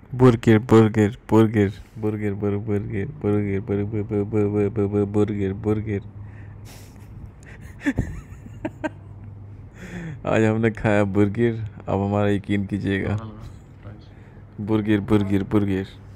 बुर्गर बुर्गर बुर्गर बुर्गर बुर्गर बुर्गर बुर्गर बुर्गर बुर्गर। आज हमने खाया बुर्गर, अब हमारा यकीन कीजिएगा। बुर्गर बुर्गर बुर्गर।